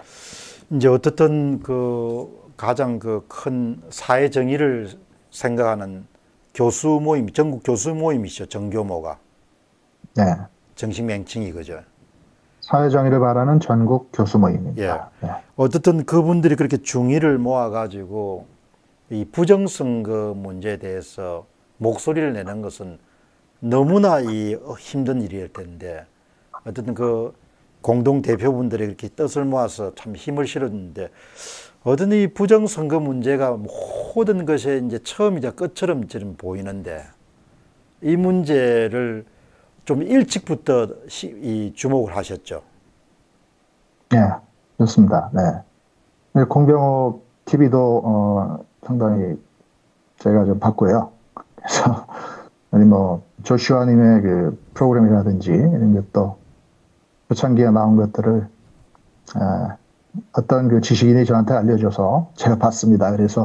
이제 어떻든 그 가장 그 큰 사회 정의를 생각하는 교수 모임, 전국 교수 모임이죠. 정교모가. 네. 정식 명칭이 그죠. 사회정의를 바라는 전국 교수 예. 모임입니다. 네. 어떻든 그분들이 그렇게 중의를 모아가지고 이 부정선거 문제에 대해서 목소리를 내는 것은 너무나 이 힘든 일일 텐데 어쨌든 그 공동 대표분들이 이렇게 뜻을 모아서 참 힘을 실었는데 어떤 이 부정선거 문제가 모든 것의 이제 처음이자 끝처럼 지금 보이는데 이 문제를 좀 일찍부터 이 주목을 하셨죠. 네, 좋습니다. 네. 공병호 TV도 상당히 제가 좀 봤고요. 그래서 아니 뭐 조슈아님의 그 프로그램이라든지 이런 것도 초창기에 나온 것들을 어떤 그 지식인이 저한테 알려줘서 제가 봤습니다. 그래서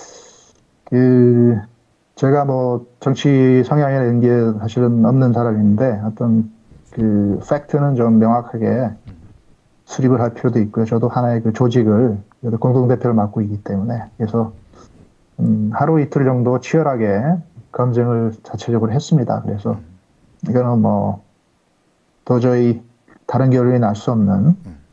그 제가 뭐 정치 성향이라는 게 사실은 없는 사람인데 어떤 그 팩트는 좀 명확하게 수립을 할 필요도 있고요. 저도 하나의 그 조직을 공동대표를 맡고 있기 때문에 그래서 하루 이틀 정도 치열하게 검증을 자체적으로 했습니다. 그래서 이거는 뭐 도저히 다른 결론이 날 수 없는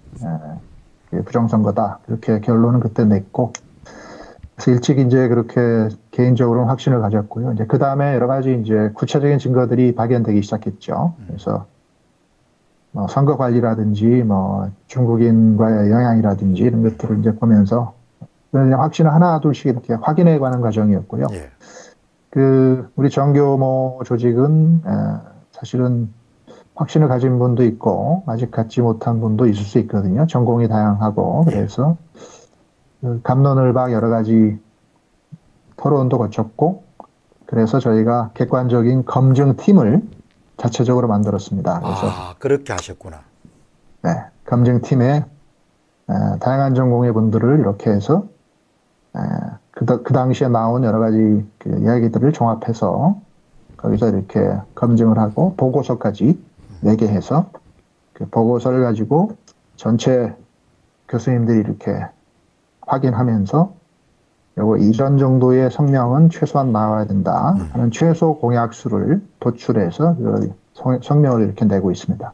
부정선거다. 그렇게 결론은 그때 냈고 그래서 일찍 이제 그렇게 개인적으로는 확신을 가졌고요. 이제 그 다음에 여러 가지 이제 구체적인 증거들이 발견되기 시작했죠. 그래서 뭐 선거 관리라든지 뭐 중국인과의 영향이라든지 이런 것들을 이제 보면서 그냥 확신을 하나 둘씩 이렇게 확인해 가는 과정이었고요. 예. 그 우리 정교모 조직은 사실은 확신을 가진 분도 있고 아직 갖지 못한 분도 있을 수 있거든요. 전공이 다양하고 그래서 그 갑론을박 여러 가지 토론도 거쳤고 그래서 저희가 객관적인 검증팀을 자체적으로 만들었습니다. 그래서 그렇게 하셨구나. 네, 검증팀에 다양한 전공의 분들을 이렇게 해서 그 당시에 나온 여러 가지 그 이야기들을 종합해서 거기서 이렇게 검증을 하고 보고서까지 내게 해서 그 보고서를 가지고 전체 교수님들이 이렇게 확인하면서 요거 이런 정도의 성명은 최소한 나와야 된다 하는 최소 공약수를 도출해서 그 성명을 이렇게 내고 있습니다.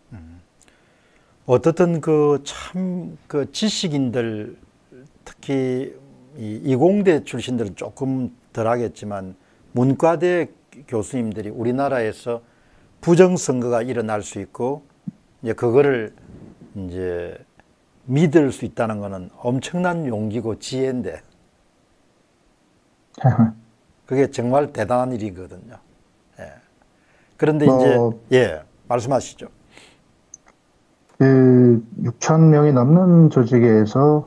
어떻든 그 참 그 지식인들 특히 이 이공대 출신들은 조금 덜 하겠지만 문과대 교수님들이 우리나라에서 부정선거가 일어날 수 있고 이제 그거를 이제 믿을 수 있다는 것은 엄청난 용기고 지혜인데 그게 정말 대단한 일이거든요. 예. 그런데 이제 말씀하시죠. 그 6천 명이 넘는 조직에서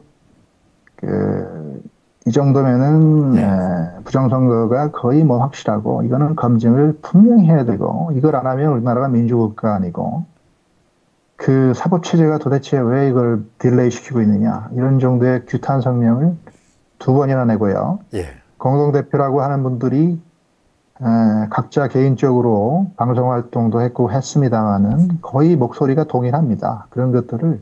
이 정도면은 부정선거가 거의 뭐 확실하고 이거는 검증을 분명히 해야 되고 이걸 안 하면 우리나라가 민주국가 아니고 그 사법체제가 도대체 왜 이걸 딜레이 시키고 있느냐 이런 정도의 규탄 성명을 2번이나 내고요. 공동대표라고 하는 분들이 각자 개인적으로 방송활동도 했고 했습니다만은 거의 목소리가 동일합니다. 그런 것들을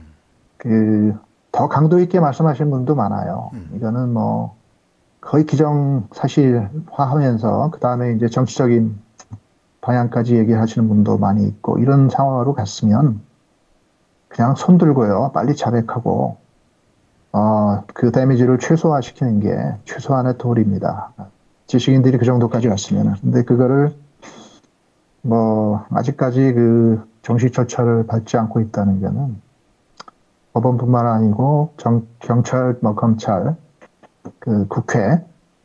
더 강도 있게 말씀하신 분도 많아요. 이거는 뭐 거의 기정사실화하면서 그 다음에 이제 정치적인 방향까지 얘기하시는 분도 많이 있고 이런 상황으로 갔으면 그냥 손 들고요. 빨리 자백하고 그 데미지를 최소화시키는 게 최소한의 도리입니다. 지식인들이 그 정도까지 왔으면. 근데 그거를 뭐 아직까지 그 정식 절차를 밟지 않고 있다는 거는 법원뿐만 아니고 경찰, 뭐 검찰, 그 국회,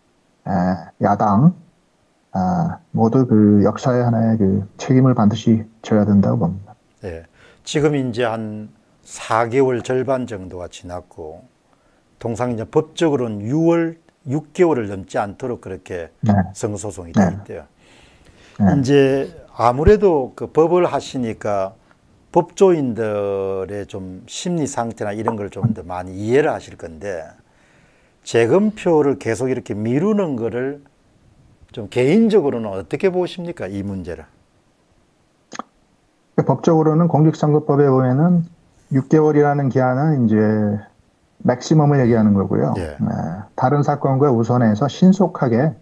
야당 모두 그 역사의 하나의 그 책임을 반드시 져야 된다고 봅니다. 네. 지금 이제 한 4개월 절반 정도가 지났고 통상 이제 법적으로는 6개월을 넘지 않도록 그렇게 선거 소송이 돼 있대요. 이제 아무래도 그 법을 하시니까 법조인들의 좀 심리 상태나 이런 걸 좀 더 많이 이해를 하실 건데 재검표를 계속 이렇게 미루는 거를 좀 개인적으로는 어떻게 보십니까? 이 문제를. 법적으로는 공직선거법에 보면은 6개월이라는 기한은 이제 맥시멈을 얘기하는 거고요. 예. 다른 사건과 우선해서 신속하게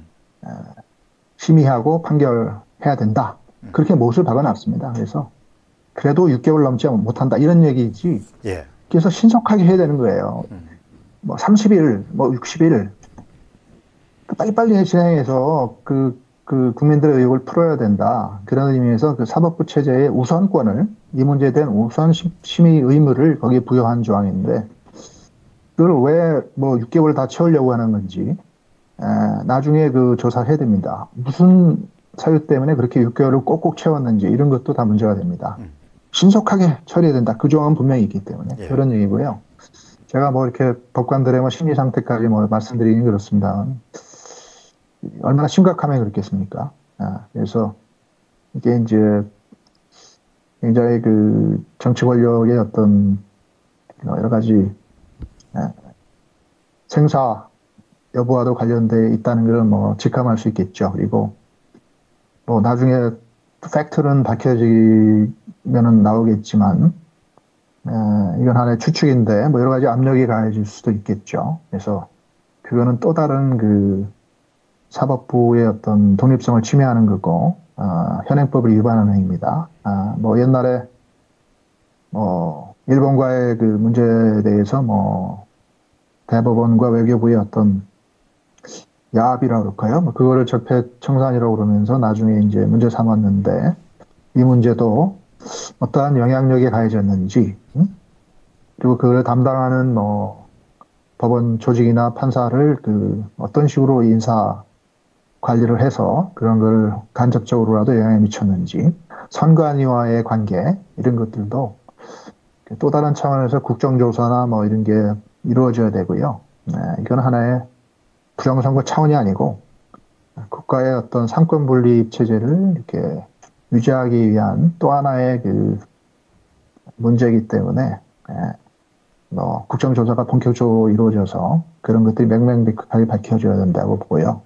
심의하고 판결해야 된다. 그렇게 못을 박아놨습니다. 그래서 그래도 6개월 넘지 못한다. 이런 얘기지. 예. 그래서 신속하게 해야 되는 거예요. 뭐 30일, 뭐 60일. 빨리빨리 진행해서 그 국민들의 의혹을 풀어야 된다. 그런 의미에서 그 사법부 체제의 우선권을, 이 문제에 대한 우선 심의 의무를 거기에 부여한 조항인데, 그걸 왜 뭐 6개월 다 채우려고 하는 건지, 나중에 그 조사해야 됩니다. 무슨 사유 때문에 그렇게 6개월을 꼭꼭 채웠는지, 이런 것도 다 문제가 됩니다. 신속하게 처리해야 된다. 그 조항은 분명히 있기 때문에. 예. 그런 얘기고요. 제가 뭐 이렇게 법관들의 뭐 심리 상태까지 뭐 말씀드리긴 그렇습니다. 얼마나 심각하면 그렇겠습니까? 그래서 이게 이제 굉장히 그 정치 권력의 어떤 여러 가지 생사 여부와도 관련돼 있다는 걸 뭐 직감할 수 있겠죠. 그리고 뭐 나중에 팩트는 밝혀지면은 나오겠지만 이건 하나의 추측인데 뭐 여러 가지 압력이 가해질 수도 있겠죠. 그래서 그거는 또 다른 그 사법부의 어떤 독립성을 침해하는 거고 현행법을 위반하는 행위입니다. 뭐 옛날에 뭐 일본과의 그 문제에 대해서 뭐 대법원과 외교부의 어떤 야합이라고 그럴까요? 뭐 그거를 적폐청산이라고 그러면서 나중에 이제 문제 삼았는데 이 문제도 어떠한 영향력이 가해졌는지 그리고 그걸 담당하는 뭐 법원 조직이나 판사를 그 어떤 식으로 인사 관리를 해서 그런 걸 간접적으로라도 영향을 미쳤는지 선관위와의 관계 이런 것들도 또 다른 차원에서 국정조사나 뭐 이런 게 이루어져야 되고요. 이건 하나의 부정선거 차원이 아니고 국가의 어떤 상권 분립 체제를 이렇게 유지하기 위한 또 하나의 그 문제이기 때문에 뭐 국정조사가 본격적으로 이루어져서 그런 것들이 명명백백하게 밝혀져야 된다고 보고요.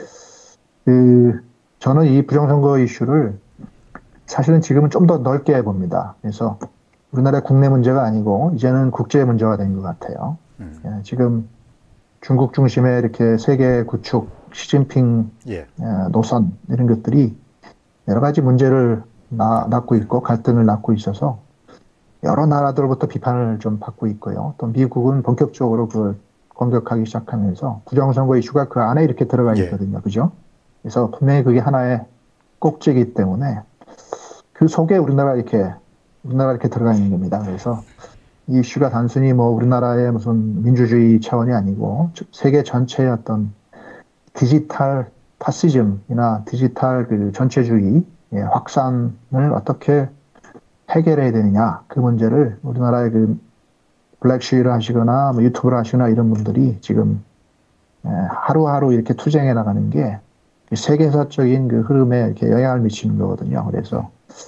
저는 이 부정선거 이슈를 사실은 지금은 좀 더 넓게 봅니다. 그래서 우리나라의 국내 문제가 아니고 이제는 국제 문제가 된 것 같아요. 지금 중국 중심의 이렇게 세계 구축, 시진핑 노선 이런 것들이 여러 가지 문제를 낳고 있고 갈등을 낳고 있어서 여러 나라들로부터 비판을 좀 받고 있고요. 또 미국은 본격적으로 그걸 공격하기 시작하면서 부정선거 이슈가 그 안에 이렇게 들어가 있거든요. 그죠? 그래서 분명히 그게 하나의 꼭지이기 때문에 그 속에 우리나라 이렇게 들어가 있는 겁니다. 그래서 이 이슈가 단순히 뭐 우리나라의 무슨 민주주의 차원이 아니고 세계 전체의 어떤 디지털 파시즘이나 디지털 그 전체주의 확산을 어떻게 해결해야 되느냐 그 문제를 우리나라의 그 블랙시를 하시거나 뭐 유튜브를 하시거나 이런 분들이 지금 하루하루 이렇게 투쟁해 나가는 게 세계사적인 그 흐름에 이렇게 영향을 미치는 거거든요. 그래서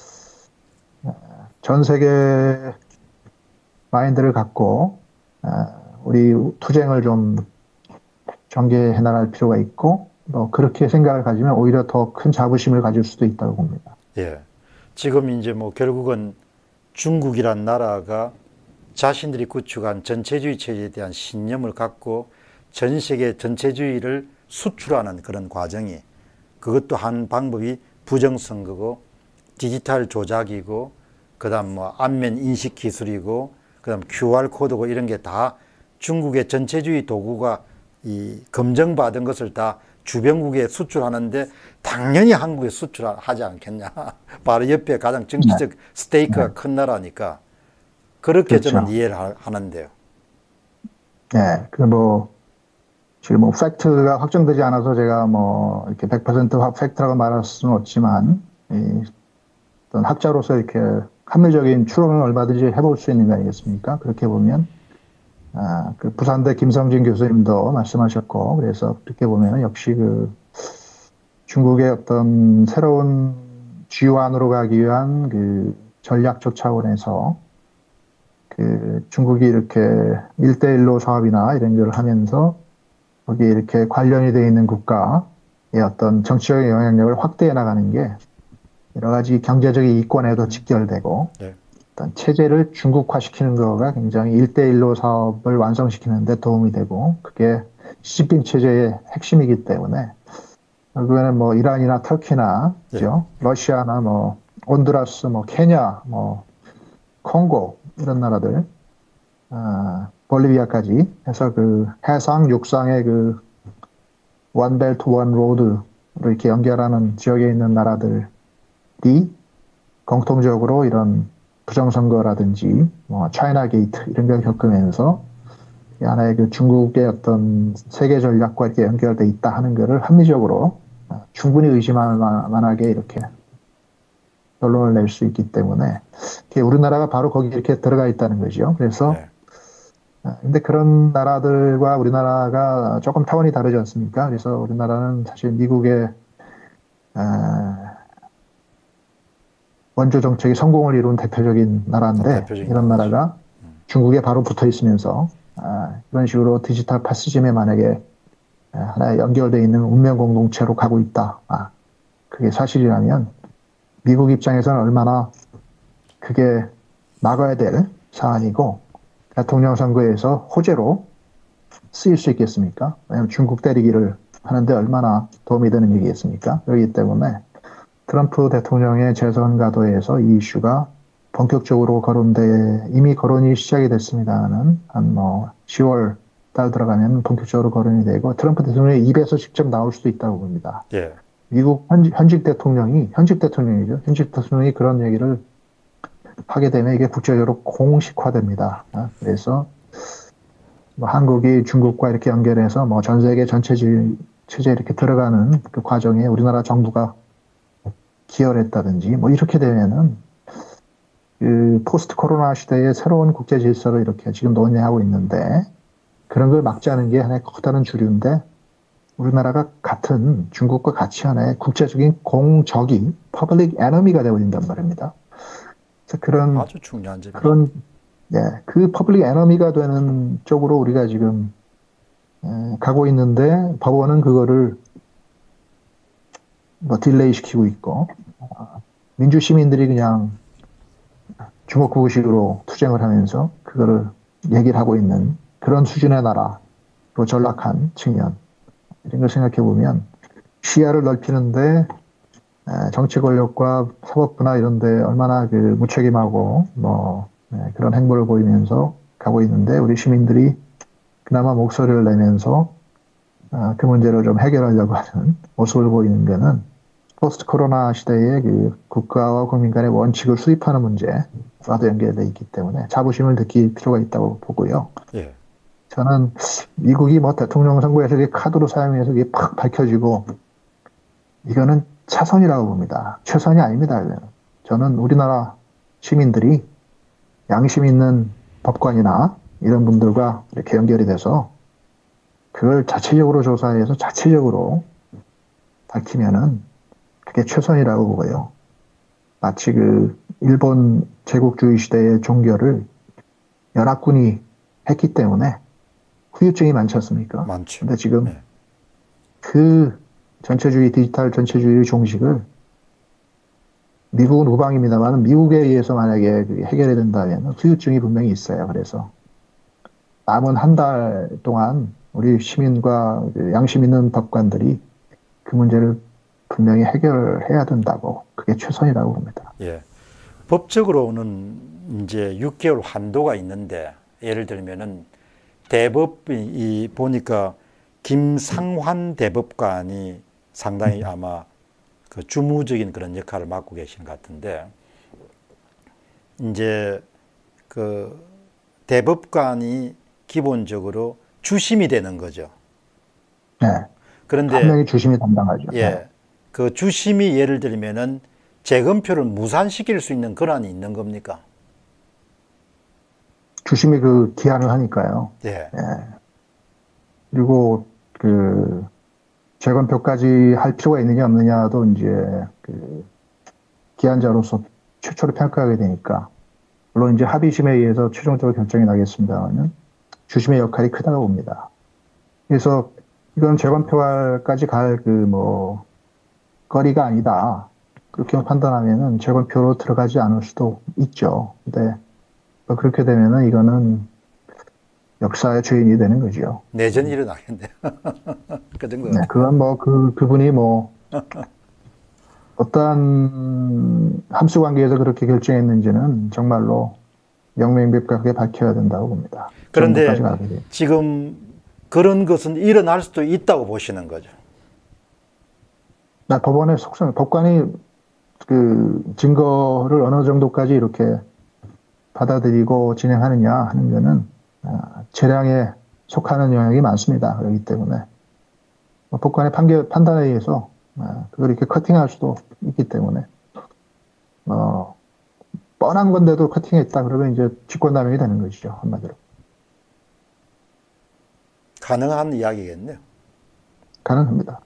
전 세계 마인드를 갖고 우리 투쟁을 좀 전개해 나갈 필요가 있고 뭐 그렇게 생각을 가지면 오히려 더 큰 자부심을 가질 수도 있다고 봅니다. 예. 지금 이제 뭐 결국은 중국이란 나라가 자신들이 구축한 전체주의 체제에 대한 신념을 갖고 전 세계 전체주의를 수출하는 그런 과정이 그것도 한 방법이 부정선거고 디지털 조작이고 그다음 뭐 안면 인식 기술이고 그다음 QR 코드고 이런 게 다 중국의 전체주의 도구가 이 검증받은 것을 다 주변국에 수출하는데 당연히 한국에 수출하지 않겠냐. 바로 옆에 가장 정치적 스테이크가 큰 나라니까 그렇게 그렇죠. 저는 이해를 하는데요. 네, 지금 뭐 팩트가 확정되지 않아서 제가 뭐 이렇게 100% 팩트라고 말할 수는 없지만 어떤 학자로서 이렇게 합리적인 추론을 얼마든지 해볼 수 있는 거 아니겠습니까? 그렇게 보면 그 부산대 김성진 교수님도 말씀하셨고 그래서 그렇게 보면 역시 그 중국의 어떤 새로운 G1으로 가기 위한 그 전략적 차원에서 그 중국이 이렇게 1대1로 사업이나 이런 걸 하면서 거기에 이렇게 관련이 되어 있는 국가의 어떤 정치적인 영향력을 확대해 나가는 게 여러 가지 경제적인 이권에도 직결되고 어떤 체제를 중국화시키는 거가 굉장히 일대일로 사업을 완성시키는 데 도움이 되고 그게 시진핑 체제의 핵심이기 때문에 결국에는 뭐 이란이나 터키나 예, 그죠? 러시아나 뭐 온두라스, 뭐 케냐, 뭐 콩고 이런 나라들, 볼리비아까지 해서 그 해상 육상의 그 원벨트 원로드로 이렇게 연결하는 지역에 있는 나라들이 공통적으로 이런 부정선거라든지 뭐 차이나 게이트 이런 걸 겪으면서 이 하나의 그 중국의 어떤 세계 전략과 이렇게 연결돼 있다 하는 것을 합리적으로 충분히 의심할 만하게 이렇게 결론을 낼 수 있기 때문에 우리나라가 바로 거기 이렇게 들어가 있다는 거죠. 그래서 예, 근데 그런 나라들과 우리나라가 조금 타원이 다르지 않습니까? 그래서 우리나라는 사실 미국의 원조 정책이 성공을 이룬 대표적인 나라인데 대표적인 이런 나라죠. 나라가 중국에 바로 붙어 있으면서 이런 식으로 디지털 파시즘에 만약에 하나의 연결되어 있는 운명 공동체로 가고 있다. 그게 사실이라면 미국 입장에서는 얼마나 그게 막아야 될 사안이고 대통령 선거에서 호재로 쓰일 수 있겠습니까? 왜냐하면 중국 때리기를 하는데 얼마나 도움이 되는 얘기겠습니까? 그렇기 때문에 트럼프 대통령의 재선 가도에서 이 이슈가 본격적으로 이미 거론이 시작이 됐습니다는 한 뭐 10월 달 들어가면 본격적으로 거론이 되고 트럼프 대통령의 입에서 직접 나올 수도 있다고 봅니다. 예, 미국 현직 대통령이죠. 현직 대통령이 그런 얘기를 하게 되면 이게 국제적으로 공식화됩니다. 그래서 뭐 한국이 중국과 이렇게 연결해서 뭐 전 세계 전체주의 체제에 이렇게 들어가는 그 과정에 우리나라 정부가 기여를 했다든지 뭐 이렇게 되면은 그 포스트 코로나 시대의 새로운 국제 질서를 이렇게 지금 논의하고 있는데 그런 걸 막자는 게 하나의 커다란 주류인데 우리나라가 같은 중국과 같이 하나의 국제적인 공적이 퍼블릭 에너미가 되어 있단 말입니다. 그래서 아주 중요한 점이죠. 그런 그 퍼블릭 에너미가 되는 쪽으로 우리가 지금 가고 있는데 법원은 그거를 뭐 딜레이 시키고 있고 민주 시민들이 그냥 주먹구구식으로 투쟁을 하면서 그거를 얘기를 하고 있는 그런 수준의 나라로 전락한 측면 이런 걸 생각해 보면 시야를 넓히는데 정치 권력과 사법부나 이런데 얼마나 그 무책임하고 뭐 그런 행보를 보이면서 가고 있는데 우리 시민들이 그나마 목소리를 내면서 그 문제를 좀 해결하려고 하는 모습을 보이는 것은 포스트 코로나 시대의 그 국가와 국민 간의 원칙을 수립하는 문제와도 연결되어 있기 때문에 자부심을 느낄 필요가 있다고 보고요. 예, 저는 미국이 뭐 대통령 선거에서 이게 카드로 사용해서 이게 팍 밝혀지고 이거는 차선이라고 봅니다. 최선이 아닙니다. 저는 우리나라 시민들이 양심 있는 법관이나 이런 분들과 이렇게 연결이 돼서 그걸 자체적으로 조사해서 자체적으로 밝히면은 그게 최선이라고 보고요. 마치 그 일본 제국주의 시대의 종결을 연합군이 했기 때문에 후유증이 많지 않습니까? 많죠. 근데 지금 예, 그 디지털 전체주의 종식을 미국은 우방입니다만 미국에 의해서 만약에 해결이 된다면 후유증이 분명히 있어요. 그래서 남은 한 달 동안 우리 시민과 양심 있는 법관들이 그 문제를 분명히 해결해야 된다고 그게 최선이라고 봅니다. 예. 법적으로는 이제 6개월 한도가 있는데 예를 들면은 대법이 보니까 김상환 대법관이 상당히 아마 그 주무적인 그런 역할을 맡고 계신 것 같은데 이제 그 대법관이 기본적으로 주심이 되는 거죠. 네. 한 그런데 명이 주심이 담당하죠. 예, 네. 그 주심이 예를 들면은 재검표를 무산시킬 수 있는 권한이 있는 겁니까? 주심이 그 기한을 하니까요. 예, 그리고 그 재검표까지 할 필요가 있느냐 없느냐도 이제 그 기한자로서 최초로 평가하게 되니까 물론 이제 합의심에 의해서 최종적으로 결정이 나겠습니다만은 주심의 역할이 크다고 봅니다. 그래서 이건 재검표까지 갈 그 뭐 거리가 아니다. 그렇게 판단하면은 재건표로 들어가지 않을 수도 있죠. 근데 뭐 그렇게 되면은 이거는 역사의 죄인이 되는 거죠. 내전이 일어나겠네요. 그 정도 네, 같아요. 그건 뭐 그분이 뭐 어떠한 함수 관계에서 그렇게 결정했는지는 정말로 명명백백하게 밝혀야 된다고 봅니다. 정부까지 그런데 가게 돼요. 지금 그런 것은 일어날 수도 있다고 보시는 거죠. 나 법원의 속성, 법관이 그 증거를 어느 정도까지 이렇게 받아들이고 진행하느냐 하는 거는 재량에 속하는 영역이 많습니다. 그렇기 때문에 뭐 법관의 판단에 의해서 그걸 이렇게 커팅할 수도 있기 때문에 뻔한 건데도 커팅했다 그러면 이제 직권남용이 되는 것이죠. 한마디로. 가능한 이야기겠네요. 가능합니다.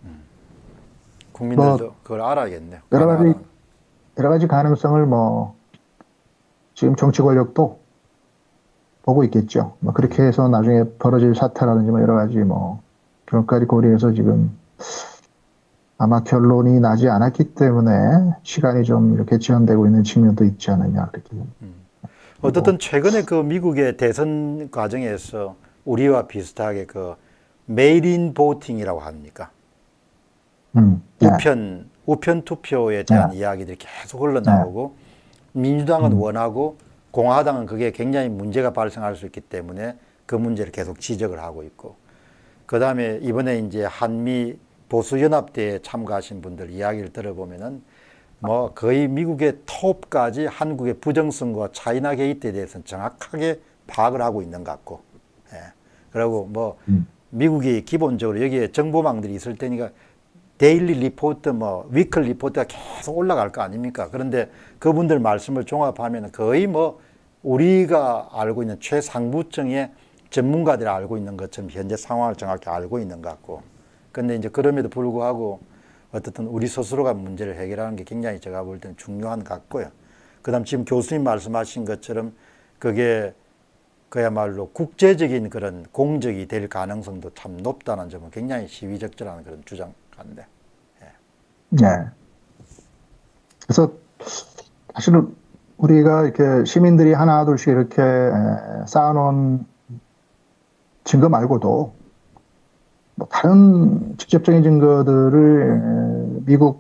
국민들도 뭐 그걸 알아야겠네요. 여러 가지 가능하다는. 여러 가지 가능성을 뭐 지금 정치 권력도 보고 있겠죠. 뭐 그렇게 해서 나중에 벌어질 사태라든지 뭐 여러 가지 뭐 그런 것까지 고려해서 지금 아마 결론이 나지 않았기 때문에 시간이 좀 이렇게 지연되고 있는 측면도 있지 않느냐 그렇게. 어떻든 최근에 그 미국의 대선 과정에서 우리와 비슷하게 그 메일인 보팅이라고 합니까? 네. 우편 투표에 대한 네. 이야기들이 계속 흘러나오고 민주당은 원하고 공화당은 그게 굉장히 문제가 발생할 수 있기 때문에 그 문제를 계속 지적을 하고 있고, 그 다음에 이번에 이제 한미 보수연합대에 참가하신 분들 이야기를 들어보면은 뭐 거의 미국의 톱까지 한국의 부정선거와 차이나 게이트에 대해서는 정확하게 파악을 하고 있는 것 같고, 예. 그리고 뭐 미국이 기본적으로 여기에 정보망들이 있을 테니까 데일리 리포트, 뭐 위클 리포트가 계속 올라갈 거 아닙니까? 그런데 그분들 말씀을 종합하면 거의 뭐 우리가 알고 있는 최상부층의 전문가들이 알고 있는 것처럼 현재 상황을 정확히 알고 있는 것 같고, 근데 이제 그럼에도 불구하고 어떻든 우리 스스로가 문제를 해결하는 게 굉장히 제가 볼 때는 중요한 것 같고요. 그 다음 지금 교수님 말씀하신 것처럼 그게 그야말로 국제적인 그런 공적이 될 가능성도 참 높다는 점은 굉장히 시의적절한 그런 주장 같은데. 네. 그래서 사실은 우리가 이렇게 시민들이 하나 둘씩 이렇게 쌓아놓은 증거 말고도 뭐 다른 직접적인 증거들을 미국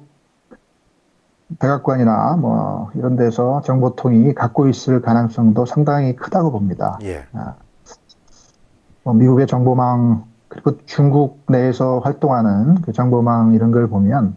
백악관이나 뭐 이런 데서 정보통이 갖고 있을 가능성도 상당히 크다고 봅니다. 예. 뭐 미국의 정보망 그리고 중국 내에서 활동하는 그 정보망 이런 걸 보면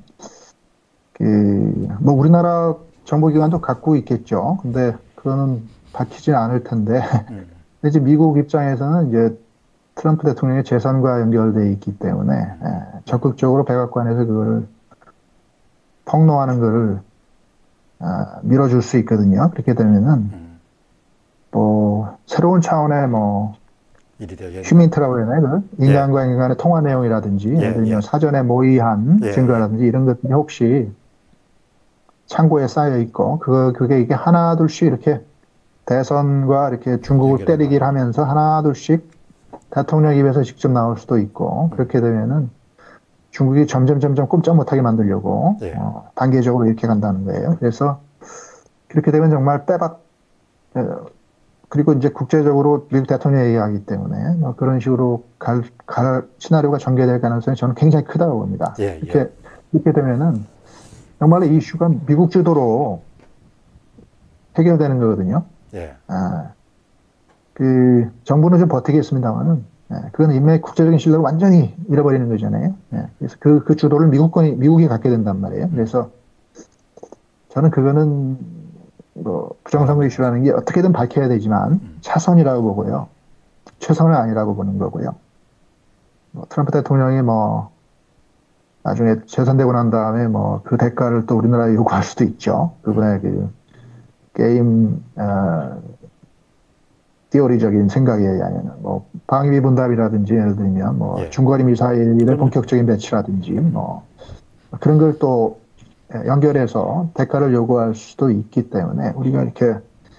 뭐 우리나라 정보기관도 갖고 있겠죠. 근데 그거는 밝히지는 않을 텐데 근데 이제 미국 입장에서는 이제 트럼프 대통령의 재선과 연결돼 있기 때문에 적극적으로 백악관에서 그걸 폭로하는 거를 밀어줄 수 있거든요. 그렇게 되면은 뭐 새로운 차원의 뭐 일이 되겠네. 휴민트라고 해야 되나요? 인간과 인간의 통화 내용이라든지 예를 들면 사전에 모의한 증거라든지 이런 것들이 혹시 창고에 쌓여 있고 그게 이게 하나 둘씩 이렇게 대선과 이렇게 중국을 때리기를 하면서 하나 둘씩 대통령 입에서 직접 나올 수도 있고 그렇게 되면은 중국이 점점 꼼짝 못하게 만들려고 단계적으로 이렇게 간다는 거예요. 그래서 그렇게 되면 정말 빼박 그리고 이제 국제적으로 미국 대통령이 얘기하기 때문에 뭐 그런 식으로 갈 시나리오가 전개될 가능성이 저는 굉장히 크다고 봅니다. 이렇게 되면은 정말 이 이슈가 미국 주도로 해결되는 거거든요. 그 정부는 좀 버티겠습니다만은 그건 인맥 국제적인 신뢰를 완전히 잃어버리는 거잖아요. 그래서 그 주도를 미국이 갖게 된단 말이에요. 그래서 저는 그거는 뭐 부정선거 이슈라는 게 어떻게든 밝혀야 되지만 차선이라고 보고요. 최선은 아니라고 보는 거고요. 뭐 트럼프 대통령이 뭐 나중에 재선되고 난 다음에 뭐 그 대가를 또 우리나라에 요구할 수도 있죠. 그분의 그 게임 티오리적인 생각에 의하면 뭐 방위 분담이라든지 예를 들면 뭐 중거리 미사일의 본격적인 배치라든지 뭐 그런 걸 또 연결해서 대가를 요구할 수도 있기 때문에 우리가 이렇게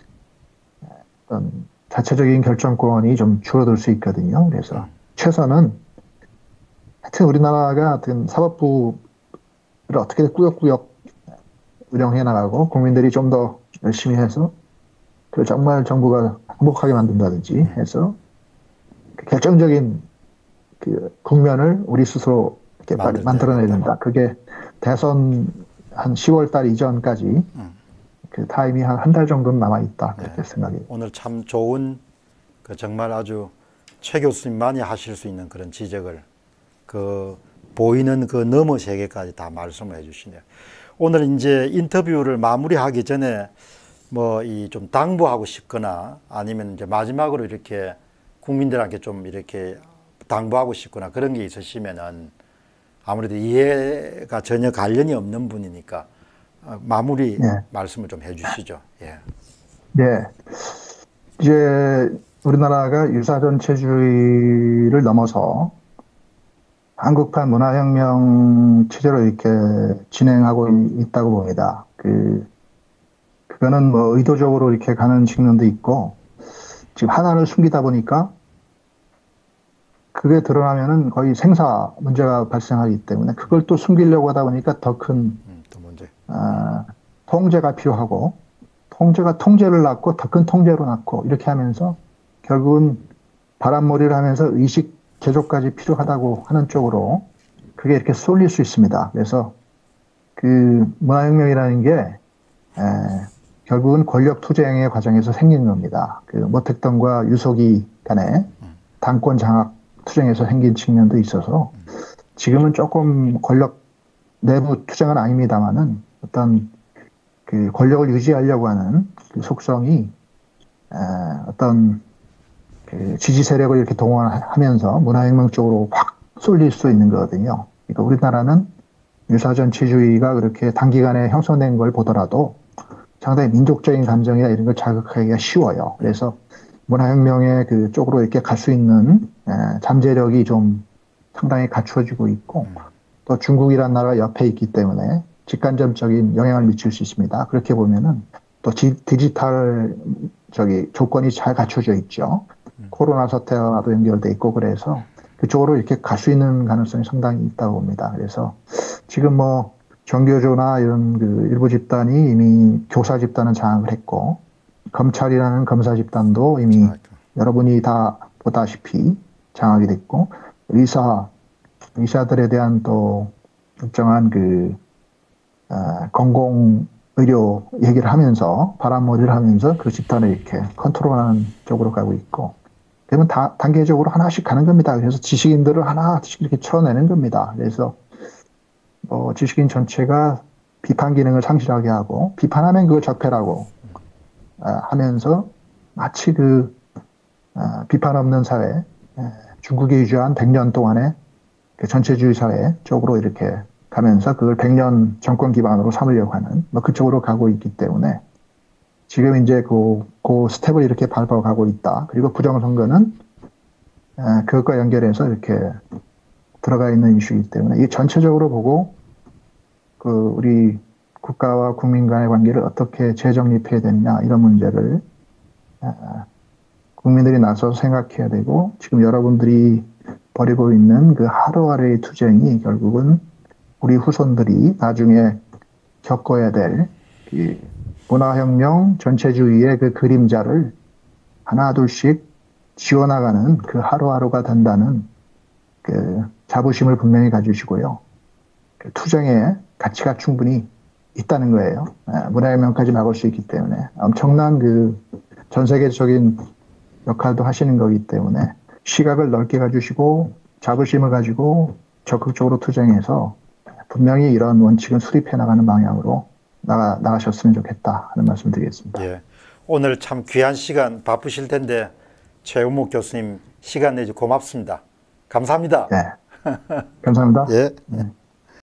어떤 자체적인 결정권이 좀 줄어들 수 있거든요. 그래서 최선은 하여튼 우리나라가 하여튼 사법부를 어떻게든 꾸역꾸역 운영해 나가고 국민들이 좀 더 열심히 해서 그 정말 정부가 행복하게 만든다든지 해서 그 결정적인 그 국면을 우리 스스로 이렇게 빨리 만들어내야 된다. 그게 대선 한 10월 달 이전까지 그 타임이 한 달 정도는 남아 있다. 그렇게 생각해요. 오늘 참 좋은 그 정말 아주 최 교수님만이 하실 수 있는 그런 지적을 그 보이는 그 너머 세계까지 다 말씀을 해주시네요. 오늘 이제 인터뷰를 마무리하기 전에 뭐 이 좀 당부하고 싶거나 아니면 이제 마지막으로 이렇게 국민들한테 좀 이렇게 당부하고 싶거나 그런 게 있으시면은 아무래도 이해가 전혀 관련이 없는 분이니까 마무리 말씀을 좀 해주시죠. 예. 네. 이제 우리나라가 유사전체주의를 넘어서 한국판 문화혁명 체제로 이렇게 진행하고 있다고 봅니다. 그거는 뭐 의도적으로 이렇게 가는 측면도 있고, 지금 하나를 숨기다 보니까 그게 드러나면은 거의 생사 문제가 발생하기 때문에 그걸 또 숨기려고 하다 보니까 더 큰 통제가 필요하고, 통제가 통제를 낳고 더 큰 통제로 낳고 이렇게 하면서 결국은 바람몰이를 하면서 의식 개조까지 필요하다고 하는 쪽으로 그게 이렇게 쏠릴 수 있습니다. 그래서 그 문화혁명이라는 게 결국은 권력 투쟁의 과정에서 생긴 겁니다. 그 모택동과 유석이 간의 당권 장악 투쟁에서 생긴 측면도 있어서 지금은 조금 권력 내부 투쟁은 아닙니다만은 어떤 그 권력을 유지하려고 하는 그 속성이 어떤 그 지지 세력을 이렇게 동원하면서 문화혁명 쪽으로 확 쏠릴 수 있는 거거든요. 그러니까 우리나라는 유사전치주의가 그렇게 단기간에 형성된 걸 보더라도 상당히 민족적인 감정이나 이런 걸 자극하기가 쉬워요. 그래서 문화혁명의 그 쪽으로 이렇게 갈 수 있는 잠재력이 좀 상당히 갖추어지고 있고 또 중국이라는 나라가 옆에 있기 때문에 직간접적인 영향을 미칠 수 있습니다. 그렇게 보면은 또 디지털 조건이 잘 갖춰져 있죠. 코로나 사태와도 연결돼 있고 그래서 그쪽으로 이렇게 갈 수 있는 가능성이 상당히 있다고 봅니다. 그래서 지금 뭐 정교조나 이런 그 일부 집단이 이미 교사 집단은 장악을 했고 검찰이라는 검사 집단도 이미 여러분이 다 보다시피 장악이 됐고 의사들에 대한 또 일정한 그 공공 의료 얘기를 하면서 바람몰이를 하면서 그 집단을 이렇게 컨트롤하는 쪽으로 가고 있고 그러면 단계적으로 하나씩 가는 겁니다. 그래서 지식인들을 하나씩 이렇게 쳐내는 겁니다. 그래서 지식인 전체가 비판 기능을 상실하게 하고 비판하면 그걸 적폐라고 하면서 마치 비판 없는 사회, 중국이 유지한 100년 동안의 그 전체주의 사회 쪽으로 이렇게 가면서 그걸 100년 정권 기반으로 삼으려고 하는 그쪽으로 가고 있기 때문에 지금 이제 그 스텝을 이렇게 밟아가고 있다. 그리고 부정선거는 그것과 연결해서 이렇게 들어가 있는 이슈이기 때문에 이 전체적으로 보고 우리 국가와 국민 간의 관계를 어떻게 재정립해야 되느냐 이런 문제를 국민들이 나서서 생각해야 되고 지금 여러분들이 벌이고 있는 그 하루하루의 투쟁이 결국은 우리 후손들이 나중에 겪어야 될 문화혁명 전체주의의 그 그림자를 하나 둘씩 지워나가는 그 하루하루가 된다는 그 자부심을 분명히 가지시고요. 그 투쟁의 가치가 충분히 있다는 거예요. 문화혁명까지 막을 수 있기 때문에 엄청난 그 전 세계적인 역할도 하시는 거기 때문에 시각을 넓게 가지시고 자부심을 가지고 적극적으로 투쟁해서 분명히 이런 원칙은 수립해 나가는 방향으로 나가셨으면 좋겠다 하는 말씀 드리겠습니다. 예. 오늘 참 귀한 시간 바쁘실 텐데 최우목 교수님 시간 내주 고맙습니다. 감사합니다. 네. 감사합니다. 예. 네.